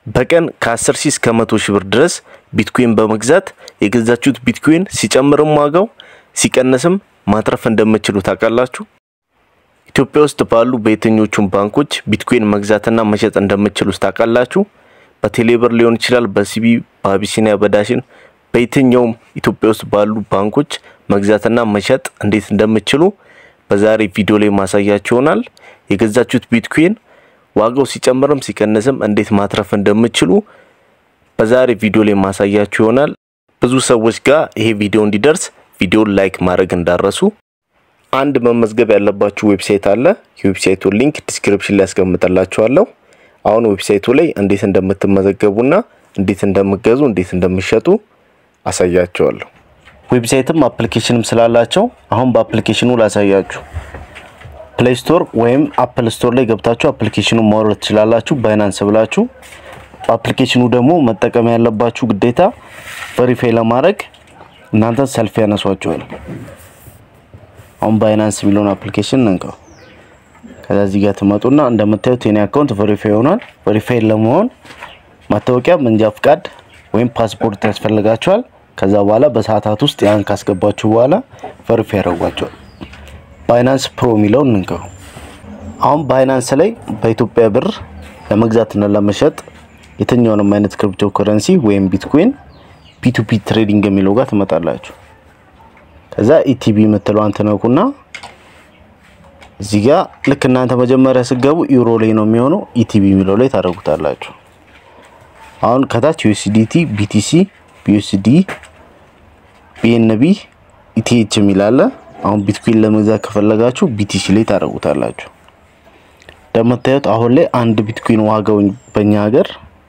በቀን ከ10 ሺህ እስከ 100 ሺህ ብር ድረስ ቢትኮይን በመግዛት የገዛችሁት ቢትኮይን ሲጨምርም ዋጋው ሲቀንስም ማትረፍ እንደምትችሉ ታውቃላችሁ። ኢትዮጵያ ውስጥ ባሉ በየትኞቹም ባንኮች ቢትኮይን መግዛትና መሸጥ እንደምትችሉ ታውቃላችሁ። በቴሌብር ሊሆን ይችላል፣ በሲቢ፣ በአቢሲኒያ፣ በዳሽን በየትኛውም ኢትዮጵያ ውስጥ ባሉ ባንኮች መግዛትና መሸጥ እንዴት እንደምትችሉ በዛሬ ቪዲዮ ላይ ማሳያችሁ ይሆናል። የገዛችሁት ቢትኮይን ዋጋው ሲጨምርም ሲቀንስም እንዴት ማትረፍ እንደምትችሉ በዛሬ ቪዲዮ ላይ ማሳያችሁ ይሆናል። ብዙ ሰዎች ጋር ይሄ ቪዲዮ እንዲደርስ ቪዲዮን ላይክ ማድረግ እንዳረሱ። አንድ መመዝገብ ያለባችሁ ዌብሳይት አለ። የዌብሳይቱ ሊንክ ዲስክሪፕሽን ላይ አስቀምጥላችኋለሁ። አሁን ዌብሳይቱ ላይ እንዴት እንደምትመዘገቡና እንዴት እንደምትገዙ እንዴት እንደምትሸጡ አሳያችኋለሁ። ዌብሳይትም አፕሊኬሽንም ስላላቸው አሁን በአፕሊኬሽኑ ላሳያችሁ። ፕሌይ ስቶር ወይም አፕል ስቶር ላይ ገብታችሁ አፕሊኬሽኑን ማውረድ ትችላላችሁ ባይናንስ ብላችሁ። አፕሊኬሽኑ ደግሞ መጠቀም ያለባችሁ ግዴታ ቬሪፋይ ለማድረግ እናንተ ሰልፍ ያነሷችኋል። አሁን ባይናንስ የሚለውን አፕሊኬሽን እንከው። ከዛ እዚህ ጋር ትመጡና እንደምታዩት የኔ አካውንት ቬሪፋይ ሆኗል። ቬሪፋይ ለመሆን ማታወቂያ፣ መንጃ ፍቃድ ወይም ፓስፖርት ያስፈልጋችኋል። ከዛ በኋላ በሰዓታት ውስጥ ያን ካስገባችሁ በኋላ ቬሪፋይ ያደርጓችኋል። ባይናንስ ፕሮ የሚለውን እንከው። አሁን ባይናንስ ላይ በኢትዮጵያ ብር ለመግዛትና ለመሸጥ የትኛውንም አይነት ክሪፕቶ ከረንሲ ወይም ቢትኮይን ፒ2ፒ ትሬዲንግ የሚለው ጋር ትመጣላችሁ። ከዛ ኢቲቢ የምትለዋን ትነኩና እዚህ ጋር ልክ እናንተ መጀመሪያ ሲገቡ ዩሮ ላይ ነው የሚሆነው፣ ኢቲቢ የሚለው ላይ ታደርጉታላችሁ። አሁን ከታች USDT፣ BTC፣ BUSD፣ BNB፣ ETH የሚላለ አሁን ቢትኮይን ለመግዛት ከፈለጋችሁ BTC ላይ ታደርጉታላችሁ። እንደምታዩት አሁን ላይ አንድ ቢትኮይን ዋጋው በእኛ ሀገር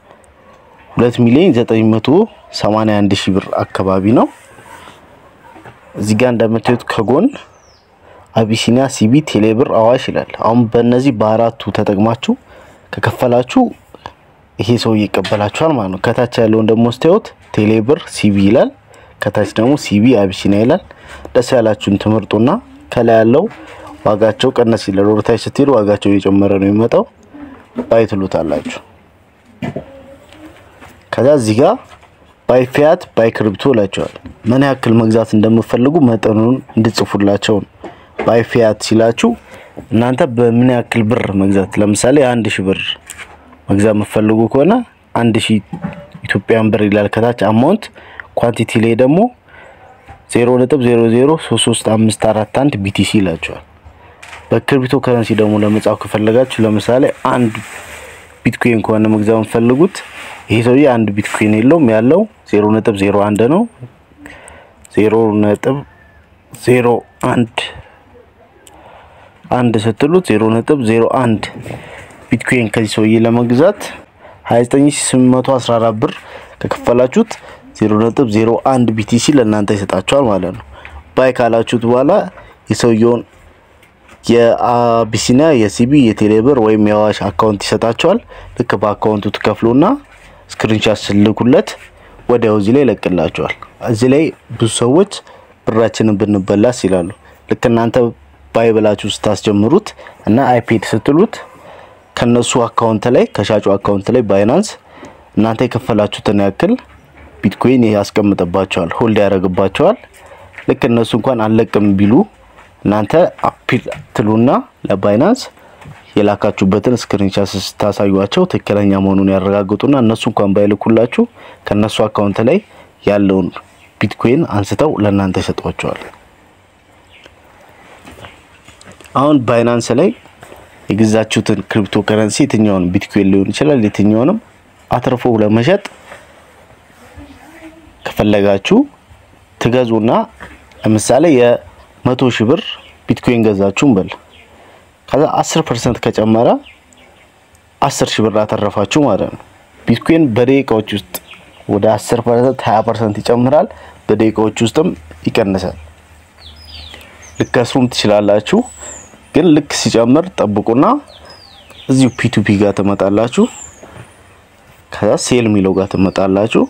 2,981,000 ብር አካባቢ ነው። እዚህ ጋር እንደምታዩት ከጎን አቢሲኒያ፣ ሲቢ፣ ቴሌብር፣ አዋሽ ይላል። አሁን በእነዚህ በአራቱ ተጠቅማችሁ ከከፈላችሁ ይሄ ሰው ይቀበላችኋል ማለት ነው። ከታች ያለውን ደግሞ ስታዩት ቴሌብር፣ ሲቢ ይላል። ከታች ደግሞ ሲቢ፣ አቢሲኒያ ይላል። ደስ ያላችሁን ትምርጡና ከላይ ያለው ዋጋቸው ቀነስ ይላል። ወርታች ስትሄዱ ዋጋቸው እየጨመረ ነው የሚመጣው። ባይ ትሉታላችሁ። ከዛ እዚህ ጋር ባይ ፊያት፣ ባይ ክሪፕቶ ላችኋል። ምን ያክል መግዛት እንደምትፈልጉ መጠኑን እንድጽፉላችሁ። ባይ ፊያት ሲላችሁ እናንተ በምን ያክል ብር መግዛት፣ ለምሳሌ 1000 ብር መግዛት የምትፈልጉ ከሆነ 1000 ኢትዮጵያን ብር ይላል ከታች አማውንት። ኳንቲቲ ላይ ደግሞ 0.003354 BTC ይላችኋል። በክሪፕቶ ከረንሲ ደግሞ ለመጻፍ ከፈለጋችሁ ለምሳሌ አንድ ቢትኮይን ከሆነ መግዛት የምትፈልጉት ይሄ ሰውዬ አንድ ቢትኮይን የለውም ያለው 0.01 ነው። 0.01 ስትሉት 0.01 ቢትኮይን ከዚህ ሰውዬ ለመግዛት 29814 ብር ከከፈላችሁት 0.01 BTC ለእናንተ ይሰጣችኋል ማለት ነው። ባይ ካላችሁት በኋላ የሰውየውን የአቢሲኒያ፣ የሲቢ፣ የቴሌብር ወይም የአዋሽ አካውንት ይሰጣችኋል። ልክ በአካውንቱ ትከፍሉና ስክሪንሻት ስልኩለት ወዲያው እዚህ ላይ ለቅላችኋል። እዚህ ላይ ብዙ ሰዎች ብራችንን ብንበላስ ይላሉ። ልክ እናንተ ባይ ብላችሁ ስታስጀምሩት እና አይፔድ ስትሉት ከነሱ አካውንት ላይ ከሻጩ አካውንት ላይ ባይናንስ እናንተ የከፈላችሁትን ያክል ቢትኮይን ያስቀምጥባችኋል፣ ሆልድ ያደርግባችኋል። ልክ እነሱ እንኳን አለቅም ቢሉ እናንተ አፒል ትሉና ለባይናንስ የላካችሁበትን ስክሪንሻት ስታሳዩአቸው ትክክለኛ መሆኑን ያረጋግጡና እነሱ እንኳን ባይልኩላችሁ ከነሱ አካውንት ላይ ያለውን ቢትኮይን አንስተው ለእናንተ ይሰጧቸዋል። አሁን ባይናንስ ላይ የገዛችሁትን ክሪፕቶ ከረንሲ የትኛውን ቢትኮይን ሊሆን ይችላል የትኛውንም አትርፎ ለመሸጥ ከፈለጋችሁ ትገዙና ለምሳሌ የ100,000 ብር ቢትኮይን ገዛችሁን በል ከዛ 10% ከጨመረ 10,000 ብር አተረፋችሁ ማለት ነው። ቢትኮይን በደቂቃዎች ውስጥ ወደ 10% 20% ይጨምራል፣ በደቂቃዎች ውስጥም ይቀንሳል። ልከስሩም ትችላላችሁ፣ ግን ልክ ሲጨምር ጠብቁና እዚሁ ፒ2ፒ ጋር ተመጣላችሁ። ከዛ ሴል ሚለው ጋር ተመጣላችሁ።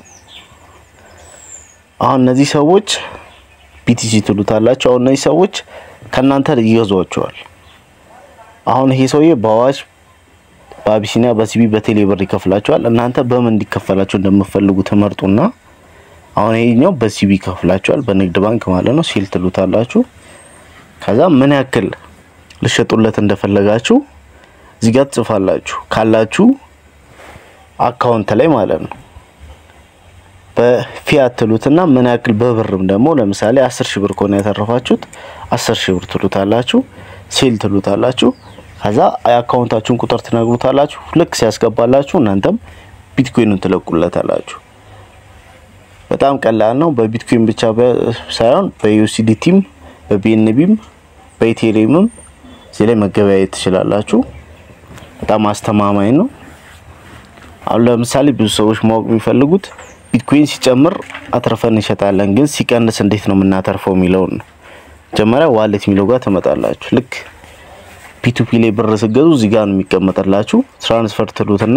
አሁን እነዚህ ሰዎች BTC ትሉታላችሁ። አሁን እነዚህ ሰዎች ከናንተ ይገዟቸዋል። አሁን ይሄ ሰውዬ በአዋሽ በአቢሲኒያ በሲቢ በቴሌ ብር ይከፍላችኋል እናንተ በምን እንዲከፈላችሁ እንደምትፈልጉ ተመርጡና አሁን ይሄኛው በሲቢ ይከፍላችኋል በንግድ ባንክ ማለት ነው ሲል ትሉታላችሁ ከዛ ምን ያክል ልሸጡለት እንደፈለጋችሁ እዚህ ጋር ጽፋላችሁ ካላችሁ አካውንት ላይ ማለት ነው በፊያት ትሉትና ምን ያክል በብርም ደግሞ ለምሳሌ 10,000 ብር ከሆነ ያተረፋችሁት 10,000 ብር ትሉታላችሁ ሲል ትሉታላችሁ ከዛ አካውንታችሁን ቁጥር ትነግሩታላችሁ ልክ ሲያስገባላችሁ እናንተም ቢትኮይኑን ትለቁለታላችሁ በጣም ቀላል ነው በቢትኮይን ብቻ ሳይሆን በዩኤስዲቲም በቢኤንቢም በኢቴሪየምም እዚህ ላይ መገበያየት ትችላላችሁ በጣም አስተማማኝ ነው አሁን ለምሳሌ ብዙ ሰዎች ማወቅ የሚፈልጉት ቢትኮይን ሲጨምር አትርፈን እንሸጣለን ግን ሲቀንስ እንዴት ነው የምናተርፈው የሚለው ነው ጀመራ ዋሌት ሚለው ጋር ተመጣጣላችሁ ልክ P2P ላይ ብር ሲገዙ እዚህ ጋር ነው የሚቀመጥላችሁ ትራንስፈር ትሉትና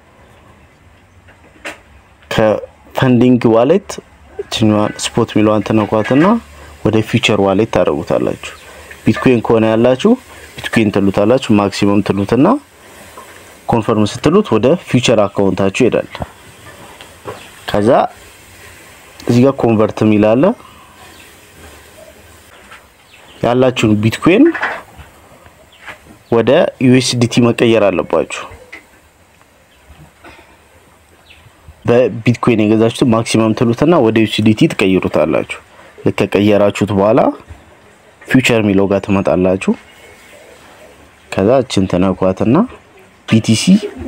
ከፈንዲንግ ዋሌት ቺንዋን ስፖት ሚለውን ተነኳትና ወደ ፊውቸር ዋሌት ታደርጉታላችሁ ቢትኮይን ከሆነ ያላችሁ ቢትኮይን ትሉታላችሁ ማክሲመም ትሉትና ኮንፈርም ስትሉት ወደ ፊውቸር አካውንታችሁ ይሄዳል ከዛ እዚህ ጋር ኮንቨርት ሚላለ ያላችሁን ቢትኮይን ወደ USDT መቀየር አለባችሁ በቢትኮይን የገዛችሁት ማክሲመም ትሉትና ወደ USDT ትቀይሩታላችሁ ለከቀየራችሁት በኋላ ፊውቸር ሚለው ጋር ተመጣጣላችሁ ከዛ እቺን ተነኳትና BTC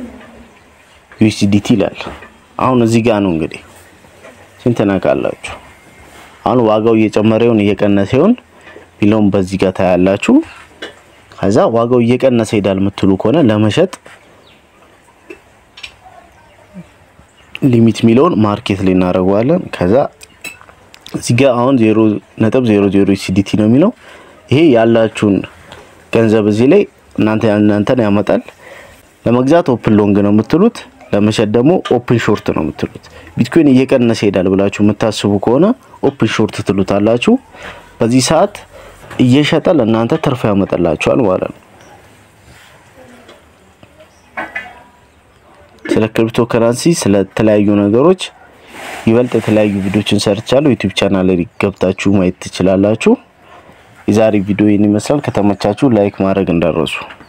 USDT ይላል አሁን እዚህ ጋር ነው እንግዲህ ስንተናካላችሁ አሁን ዋጋው እየጨመረውን እየቀነሰውን ቢሎም በዚህ ጋር ታያላችሁ ከዛ ዋጋው እየቀነሰ ሄዳል ምትሉ ከሆነ ለመሸጥ ሊሚት ሚለውን ማርኬት ላይ እናረጋዋለን ከዛ እዚህ ጋር አሁን 0.00 USDT ነው የሚለው ይሄ ያላችሁን ገንዘብ እዚህ ላይ እናንተን ያመጣል ለመግዛት ኦፕን ሎንግ ነው የምትሉት ለመሸጥ ደግሞ ኦፕን ሾርት ነው የምትሉት ቢትኮይን እየቀነሰ ሄዳል ብላችሁ የምታስቡ ከሆነ ኦፕን ሾርት ትሉታላችሁ በዚህ ሰዓት እየሸጠ ለእናንተ ትርፍ ያመጣላችኋል ማለት ነው ስለ ክሪፕቶ ከረንሲ ስለ ተለያዩ ነገሮች ይበልጥ የተለያዩ ቪዲዮችን ሰርቻለሁ ዩቲዩብ ቻናል ላይ ገብታችሁ ማየት ትችላላችሁ የዛሬ ቪዲዮ ይሄን ይመስላል ከተመቻችሁ ላይክ ማድረግ እንዳትረሱ